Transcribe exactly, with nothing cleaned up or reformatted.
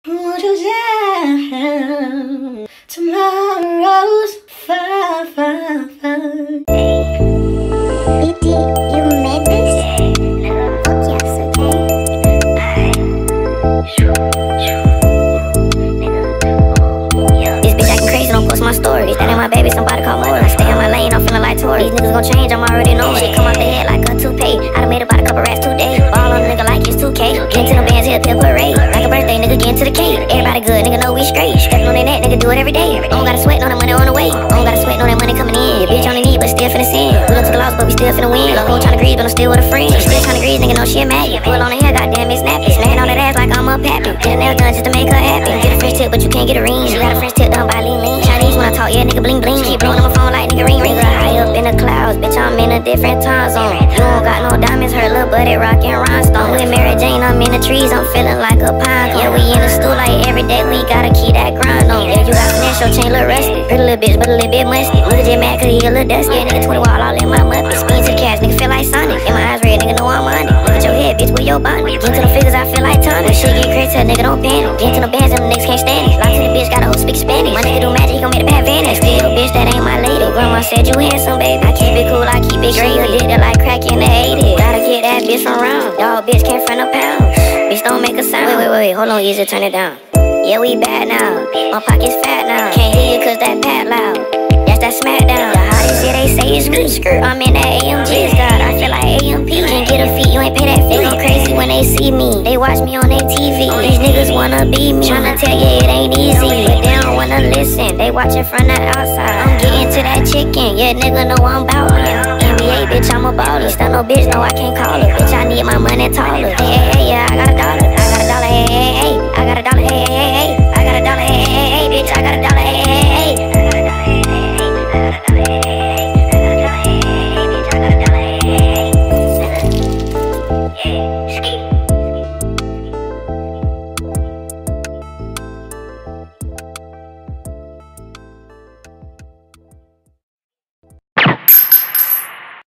Won't you down? Tomorrow's far, far, far. B T, you made this? Fuck yes, okay? This bitch acting crazy, don't post my stories. That ain't my baby, somebody call more. Stay in my lane, I'm feeling like Tory. These niggas gon' change, I'm already knowing. Shit come off the head like a toupee. I done made about a couple rats today. Ball on a nigga like it's two K. Get into the bands, hit a pill parade. Like a birthday, nigga, get into the cake. Everybody good, nigga know we straight. Stepping on their neck, nigga do it every day. Don't gotta sweat, no that money on the way. Don't gotta sweat, no that money coming in. Bitch on the knee, but still finna sin. We done took a loss, but we still finna win. Lil' hoe tryna grease, but I'm still with a friend. Still tryna grease, nigga know she a maggot. Pull on the hair, goddamn it snappy. Slaying on that ass like I'm a pappy. Get a nail done just to make her happy. Get a French tip, but you can't get a ring. She got a French tip done by Lean Lean. Chinese when I talk, yeah, nigga bling bling. Keep blowing on my phone like nigga ring ring. High up in the clouds, bitch, I'm in a different time zone. You don't got no diamonds, her little buddy rockin' rhinestone. With Mary Jane, I'm in the trees, I'm feeling like a pine cone. Yeah, we in the stool like every day, we gotta keep that grind on. Yeah, you got finesse, your chain look rusty. Pretty little bitch, but a little bit musty. Nigga just mad cause he a little dusty. Yeah, nigga twenty wall all in my muppet. Spin to the cash, nigga feel like Sonic. In my eyes red, nigga know I'm on it. Look at your head, bitch, with your body. Get to the figures, I feel like Tony. When shit get crazy, nigga don't panic. Get to the bands, and the niggas can't stand it. Lock to the bitch, got a whole speak Spanish. My nigga do magic, he gon' make the bad vanish. Still, bitch, that ain't my lady. Grandma said you handsome, baby. I keep it cool, I keep it green. Addicted like crack in the eighties. Gotta get that bitch from round. Dog bitch can't front a pound. Bitch don't make a sound. Wait, wait, wait, wait. Hold on, easy, turn it down. Yeah, we bad now. My pocket's fat now. Can't hear you cause that pad loud. That's that smackdown. The hottest, yeah, they say it's skirt skirt. I'm in that A M G. God, I feel like A M P. Can't get a feet, you ain't pay that fee. They go crazy when they see me. They watch me on their T V. These niggas wanna be me. Tryna tell you it ain't easy, but they don't wanna listen. They watching from the outside. I'm getting to that chicken. Yeah, nigga know I'm bout me. N B A, bitch, I'm a baller. Still no bitch, no, I can't call her. Bitch, I need my money taller. Hey, hey, hey, yeah, I got a dollar.